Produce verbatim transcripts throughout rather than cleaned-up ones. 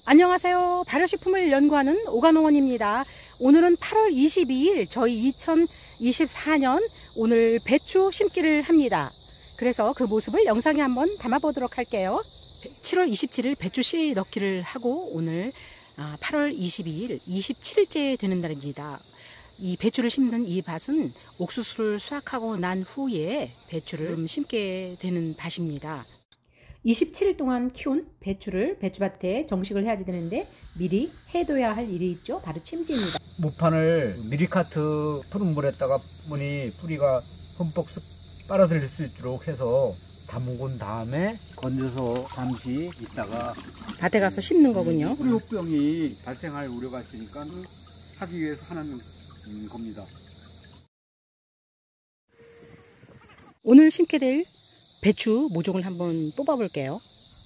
안녕하세요. 발효식품을 연구하는 오가농원입니다. 오늘은 팔월 이십이일 저희 이천이십사 년 오늘 배추 심기를 합니다. 그래서 그 모습을 영상에 한번 담아보도록 할게요. 칠월 이십칠일 배추 씨 넣기를 하고 오늘 팔월 이십이일 이십칠일째 되는 날입니다. 이 배추를 심는 이 밭은 옥수수를 수확하고 난 후에 배추를 심게 되는 밭입니다. 이십칠일 동안 키운 배추를 배추밭에 정식을 해야 되는데 미리 해둬야 할 일이 있죠. 바로 침지입니다. 무판을 미리카트 푸른 물에다가 보니 뿌리가 흠뻑 빨아들일 수 있도록 해서 담근 다음에 건져서 잠시 있다가 밭에 가서 심는 거군요. 뿌리 혹병이 발생할 우려가 있으니까 하기 위해서 하는 겁니다. 오늘 심게 될 배추 모종을 한번 뽑아 볼게요.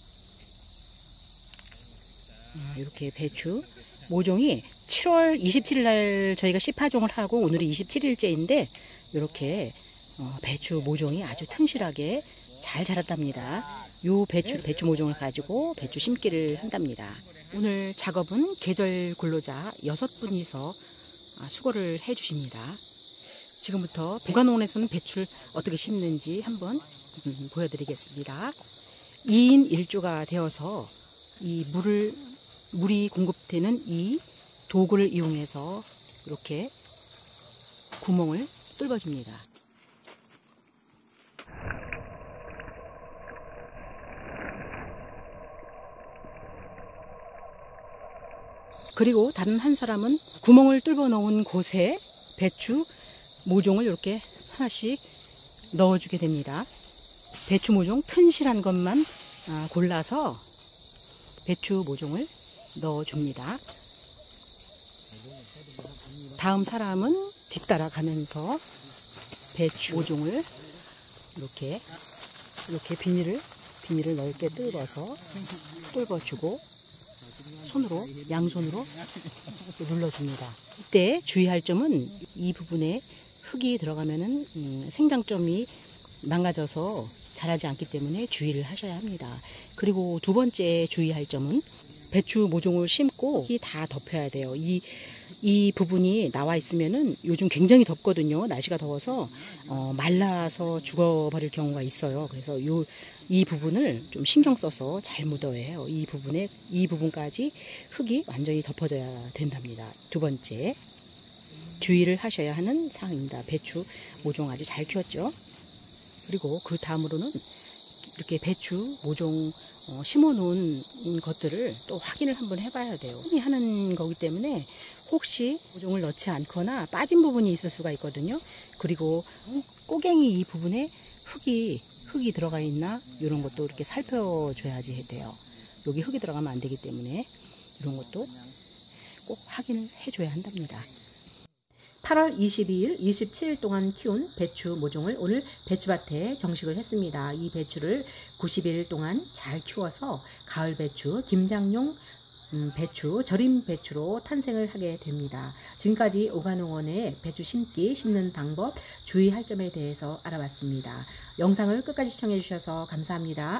이렇게 배추 모종이 칠월 이십칠일 날 저희가 씨 파종을 하고 오늘이 이십칠일째인데 이렇게 배추 모종이 아주 튼실하게 잘 자랐답니다. 이 배추 배추 모종을 가지고 배추 심기를 한답니다. 오늘 작업은 계절 근로자 여섯 분이서 수고를 해 주십니다. 지금부터 오가농원에서는 배추를 어떻게 심는지 한번 음, 보여드리겠습니다. 이인 일조가 되어서 이 물을 물이 공급되는 이 도구를 이용해서 이렇게 구멍을 뚫어줍니다. 그리고 다른 한 사람은 구멍을 뚫어 놓은 곳에 배추 모종을 이렇게 하나씩 넣어주게 됩니다. 배추 모종 튼실한 것만 골라서 배추 모종을 넣어줍니다. 다음 사람은 뒤따라 가면서 배추 모종을 이렇게 이렇게 비닐을 비닐을 넓게 뚫어서 뚫어주고 손으로 양손으로 눌러줍니다. 이때 주의할 점은 이 부분에 흙이 들어가면은 음, 생장점이 망가져서 자라지 않기 때문에 주의를 하셔야 합니다. 그리고 두 번째 주의할 점은 배추 모종을 심고 흙이 다 덮여야 돼요. 이, 이 부분이 나와 있으면은 요즘 굉장히 덥거든요. 날씨가 더워서 어, 말라서 죽어버릴 경우가 있어요. 그래서 요, 이 부분을 좀 신경 써서 잘 묻어야 해요. 이 부분에 이 부분까지 흙이 완전히 덮어져야 된답니다. 두 번째 주의를 하셔야 하는 사항입니다. 배추 모종 아주 잘 키웠죠. 그리고 그 다음으로는 이렇게 배추 모종 어, 심어 놓은 것들을 또 확인을 한번 해봐야 돼요. 흔히 하는 거기 때문에 혹시 모종을 넣지 않거나 빠진 부분이 있을 수가 있거든요. 그리고 꼬갱이 이 부분에 흙이 흙이 들어가 있나 이런 것도 이렇게 살펴줘야지 돼요. 여기 흙이 들어가면 안 되기 때문에 이런 것도 꼭 확인을 해줘야 한답니다. 팔월 이십이일 이십칠일 동안 키운 배추 모종을 오늘 배추밭에 정식을 했습니다. 이 배추를 구십일 동안 잘 키워서 가을 배추, 김장용 음, 배추, 절임 배추로 탄생을 하게 됩니다. 지금까지 오가농원의 배추 심기, 심는 방법, 주의할 점에 대해서 알아봤습니다. 영상을 끝까지 시청해 주셔서 감사합니다.